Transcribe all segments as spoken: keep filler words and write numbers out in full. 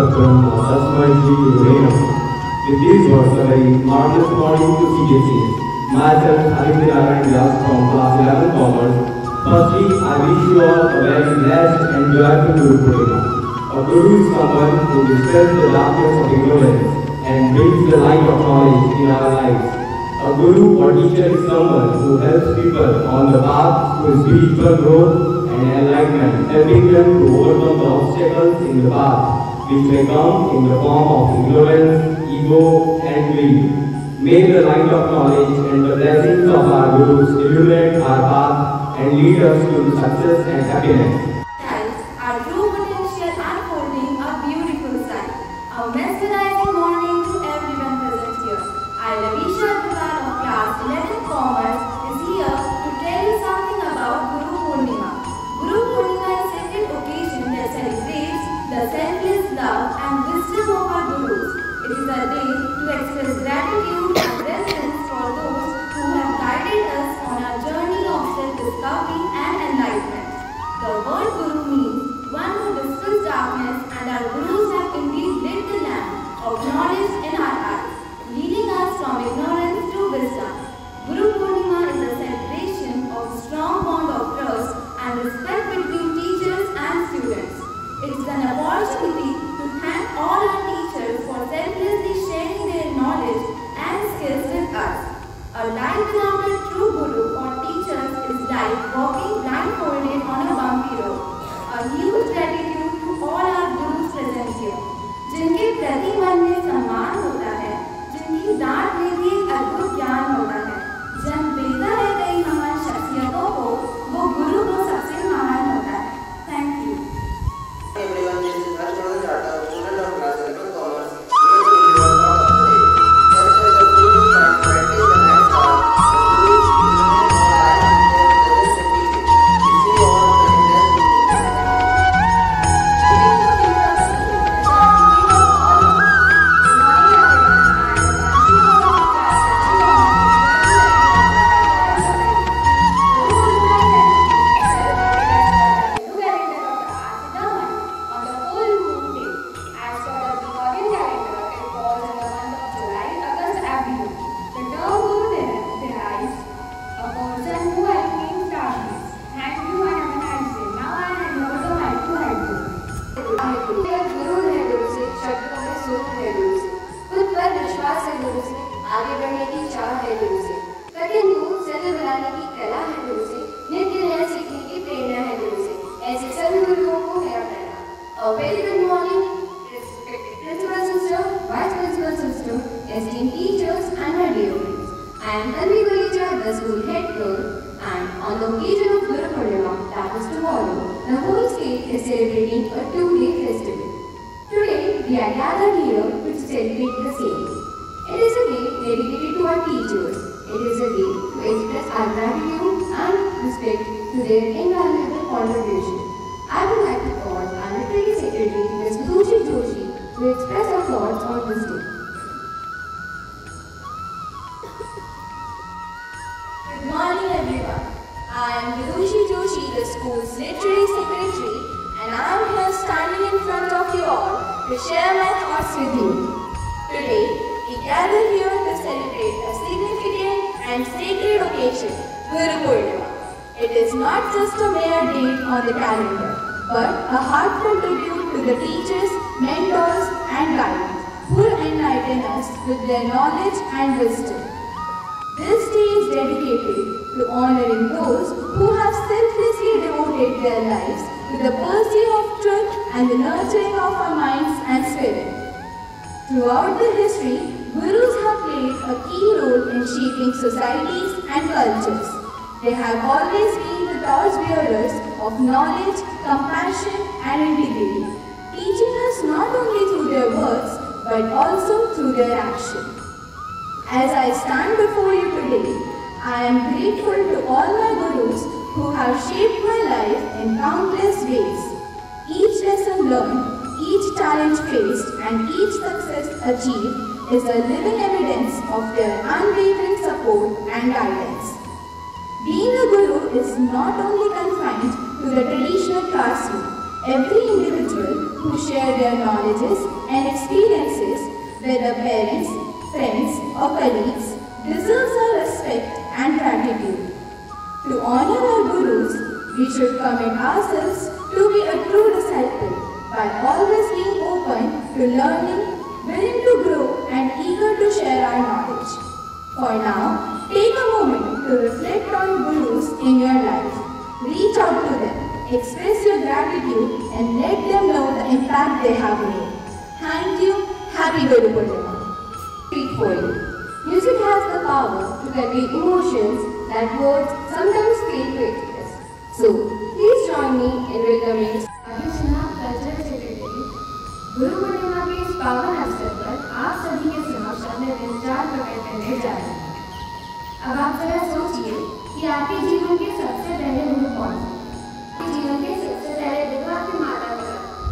Brahma Tasmai Shri Gurave Namaha. With these words, a very marvelous morning to C B S E. Myself, Aditya Narayan Vyas from class eleven Commerce. Firstly, I wish you all a very blessed and joyful Guru Purnima. A Guru is someone who dispels the darkness of ignorance and brings the light of knowledge in our lives. A Guru or teacher is someone who helps people on the path to spiritual growth and enlightenment, helping them to overcome the obstacles in the path, which may come in the form of ignorance, ego, and greed. May the light of knowledge and the blessings of our Gurus illuminate our path and lead us to success and happiness. Our true potential unfolding a beautiful sight. A mesmerizing morning to everyone present here. I, Ravisha Agarwal of class eleven Commerce, is here to tell you something about Guru Purnima. Guru Purnima is a sacred occasion that celebrates the selfless love and wisdom of our Gurus. It is a day to express gratitude and reverence for those who have guided us on our journey of self-discovery and enlightenment. The word Guru means one who dispels darkness, and our Gurus have indeed lit the lamp of knowledge in our eyes, leading us from ignorance to wisdom. Guru Purnima is a celebration of a strong bond of trust and respect between teachers and students. It is an opportunity to thank all our teachers for selflessly sharing their knowledge and skills with us. A life without a true Guru or teachers is like walking blindfolded on a bumpy road. A huge gratitude to all our Gurus present here, जिनके प्रति मन में सम्मान होता है, जिनकी डांट में भी एक अद्भुत ज्ञान होता है, जन बेहतर है कई महान शख्सियतों को, वो गुरु को सबसे महान होता है. Thank you. Everyone, this is Rajkumar Chata, student of class eleven Commerce. A very good morning, respected principal sister, vice principal sister, esteemed teachers and my dear friends. I am Tanvi Gulija, the school head girl, and on the occasion of Guru Purnima, that is tomorrow, the whole state is celebrating a two-day festival. Today, we are gathered here to celebrate the same. It is a day dedicated to our teachers. It is a day to express our gratitude and respect to their invaluable contribution. I would like to call our Literary Secretary, Miz Vidushi Joshi, to express her thoughts on this day. Good morning, everyone. I am Vidushi Joshi, the school's Literary Secretary, and I am here standing in front of you all to share my thoughts with you. Today, we gather here to celebrate a significant and sacred occasion, Guru Purnima. It is not just a mere date on the calendar, but a heartfelt tribute to the teachers, mentors, and guides who enlighten us with their knowledge and wisdom. This day is dedicated to honoring those who have selflessly devoted their lives to the pursuit of truth and the nurturing of our minds and spirit. Throughout the history, Gurus have played a key role in shaping societies and cultures. They have always been the torchbearers of knowledge, compassion, and integrity, teaching us not only through their words, but also through their action. As I stand before you today, I am grateful to all my Gurus who have shaped my life in countless ways. Each lesson learned, each challenge faced, and each success achieved is a living evidence of their unwavering support and guidance. Being a Guru is not only confined to the traditional classroom. Every individual who share their knowledges and experiences, whether parents, friends or colleagues, deserves our respect and gratitude. To honor our gurus, we should commit ourselves to be a true disciple by always being open to learning, willing to grow and eager to share our knowledge. For now, take a moment to reflect on gurus in your life. Reach out to them, express your gratitude and let them know the impact they have made. Thank you. Happy Guru Purnima. Treat for you. Music has the power to convey emotions that words sometimes fail to express. So, please join me in welcoming Abhishek cultural secretary. Guru Purnima के इस पावन अवसर पर आप सभी के समक्ष अपने विचार प्रकट करने जा रहे हैं। अब आप जरा सोचिए कि आपके जीवन के सबसे पहले गुरु कौन है? आपके जीवन के सबसे पहले गुरु आपके माता पिता।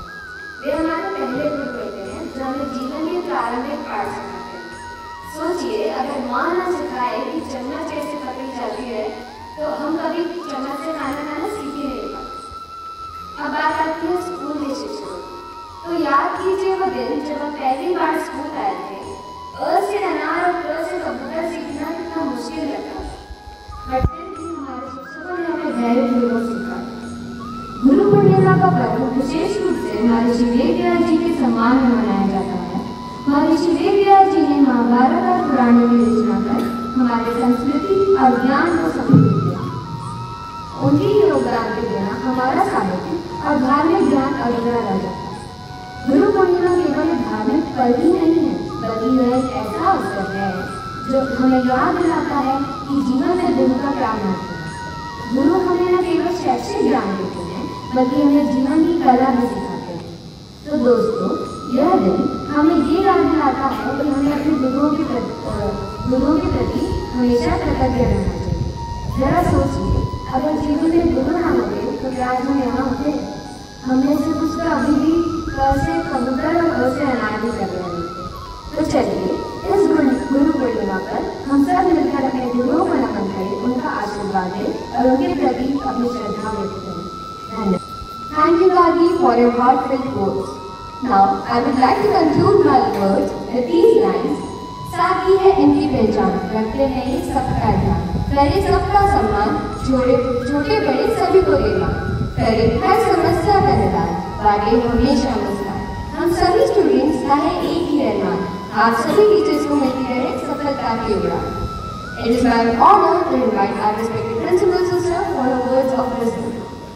वे हमारे पहले गुरु होते हैं जो हमें जीवन के प्रारंभिक पाठ सिखाते हैं। सोचिए अगर माँ न सिखाए कि चम्मच कैसे पकड़ी जाती है तो हम कभी चम्मच से खाना खाना सीख ही नहीं पाते। अब बात आती है स्कूल के शिक्षकों। तो याद कीजिए वो दिन जब हम पहली बार स्कूल आए थे। अ से अनार और क से कबूतर सीखना कितना मुश्किल लगा, बट फिर भी हमारे शिक्षकों ने हमें धैर्यपूर्वक सिखाया। गुरु पूर्णिमा का पर्व विशेष रूप से महर्षि वेदव्यास जी के सम्मान में मनाया जाता है। महर्षि वेदव्यास जी ने महाभारत और पुराणों की रचना कर हमारे संस्कृति और ज्ञान को समृद्ध किया। उनके योगदान के बिना हमारा साहित्य और धार्मिक ज्ञान अधूरा रह जाता। गुरु पूर्णिमा केवल धार्मिक पर्व ही नहीं है, बल्कि यह एक ऐसा अवसर है जो हमें याद दिलाता है कि जीवन में गुरु का क्या महत्व है। गुरु हमें न केवल शैक्षिक ज्ञान देते हैं, बल्कि हमें जीवन की कला भी सिखाते हैं। तो दोस्तों, यह दिन हमें ये याद दिलाता है कि हमें अपने गुरुओं के प्रति गुरुओं के प्रति हमेशा कृतज्ञ रहना चाहिए। जरा सोचिए, अगर जीवन में गुरु ना होते तो क्या आज हम यहाँ होते? हमने से कुछ तो अभी भी क से कबूतर और अ से अनार भी कर रहे थे। तो चलिए इस गुरु पूर्णिमा पर हम सब मिलकर अपने गुरुओं को नमन करें, उनका आशीर्वाद दें और उनके प्रति अपनी श्रद्धा व्यक्त करें। धन्यवाद। Thank you, Gagi, for your heartfelt words. Now, I would like to conclude my words with these lines. साथी है इनकी पहचान, रखते हैं ये सबका ध्यान, करे सबका सम्मान, छोटे छोटे बड़े सभी को देना, करे हर समस्या का निदान, बाटे हमेशा मुस्कान। हम सभी स्टूडेंट्स का है एक ही अरमान, आप सभी टीचर्स को मिलती रहे सफलता की उड़ान। It is my honor to invite our respected principal sister for her words of wisdom.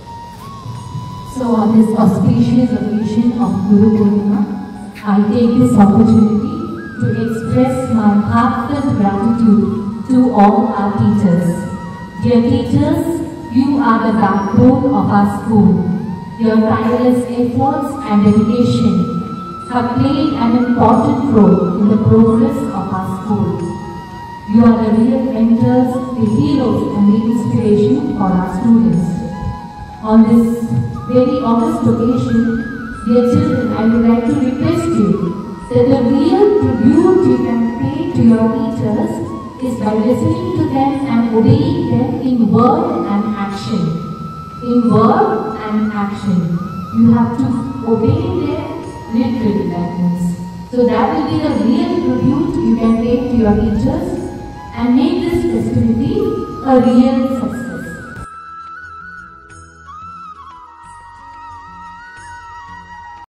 So on this auspicious occasion of Guru Purnima, I take this opportunity to express my heartfelt gratitude to all our teachers. Dear teachers, you are the backbone of our school. Your tireless efforts and dedication have played an important role in the progress of our school. You are the real mentors, the heroes and the inspiration for our students. On this very august occasion, dear children, I would like to request you that the real tribute you can pay to your teachers is by listening to them and obeying them in word and action. In word and action. You have to obey them literally, that means. So that will be the real tribute you can pay to your teachers and make this festivity a real success.